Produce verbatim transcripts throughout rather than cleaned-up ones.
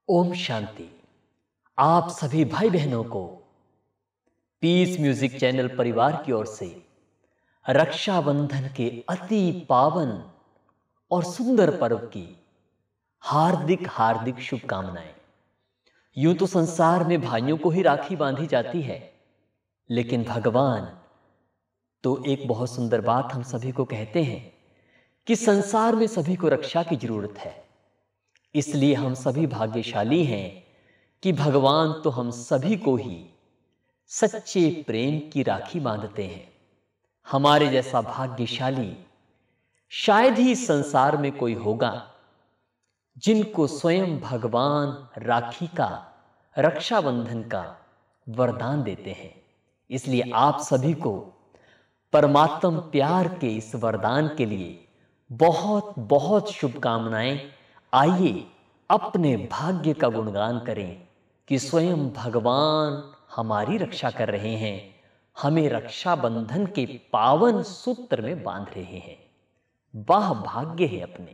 ओम शांति। आप सभी भाई बहनों को पीस म्यूजिक चैनल परिवार की ओर से रक्षाबंधन के अति पावन और सुंदर पर्व की हार्दिक हार्दिक शुभकामनाएं। यूं तो संसार में भाइयों को ही राखी बांधी जाती है, लेकिन भगवान तो एक बहुत सुंदर बात हम सभी को कहते हैं कि संसार में सभी को रक्षा की जरूरत है। इसलिए हम सभी भाग्यशाली हैं कि भगवान तो हम सभी को ही सच्चे प्रेम की राखी बांधते हैं। हमारे जैसा भाग्यशाली शायद ही संसार में कोई होगा जिनको स्वयं भगवान राखी का, रक्षाबंधन का वरदान देते हैं। इसलिए आप सभी को परमात्म प्यार के इस वरदान के लिए बहुत बहुत शुभकामनाएं। आइए अपने भाग्य का गुणगान करें कि स्वयं भगवान हमारी रक्षा कर रहे हैं, हमें रक्षाबंधन के पावन सूत्र में बांध रहे हैं। वाह भाग्य है अपने।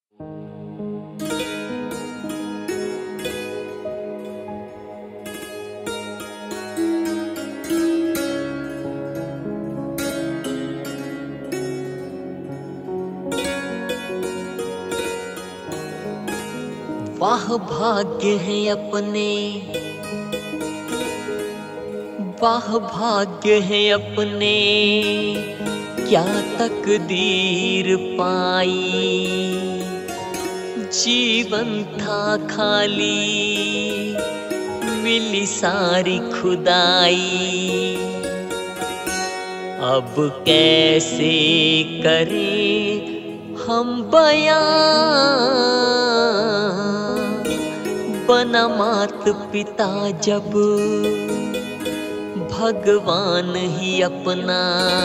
वाह भाग्य है अपने, वाह भाग्य है अपने, क्या तकदीर पाई। जीवन था खाली, मिली सारी खुदाई। अब कैसे करें हम बयां, बना मात पिता जब भगवान ही अपना।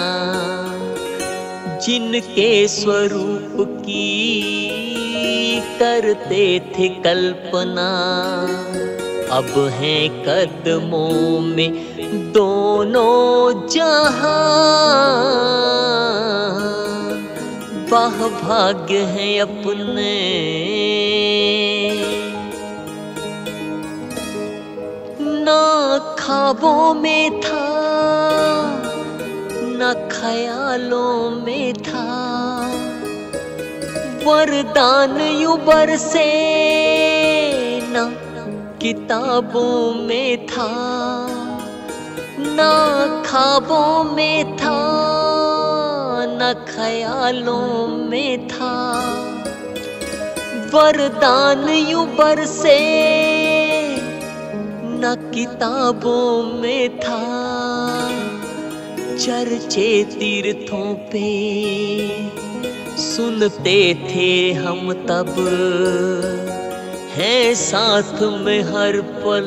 जिनके स्वरूप की करते थे कल्पना, अब हैं कदमों में दोनों जहां। वाह भाग्य है अपने, ना ख्वाबों में था, ना ख्यालों में था। वरदान यूं बरसे, ना किताबों में था। ना ख्वाबों में था, ना ख्यालों में था। वरदान यूं बरसे, न किताबों में था। चर्चे तीर्थों पे सुनते थे हम तब, हैं साथ में हर पल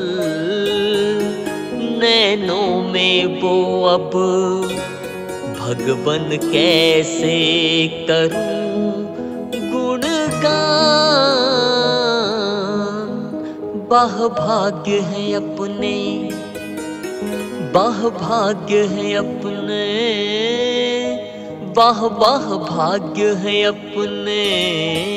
नैनों में वो अब। भगवन कैसे करूं गुणगान, वाह भाग्य है अपने, वाह भाग्य है अपने, वाह वाह भाग्य है अपने।